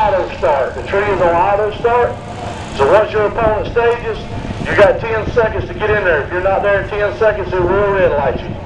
auto start. The tree is on auto start. So once your opponent stages, you got 10 seconds to get in there. If you're not there in 10 seconds, it will red light you.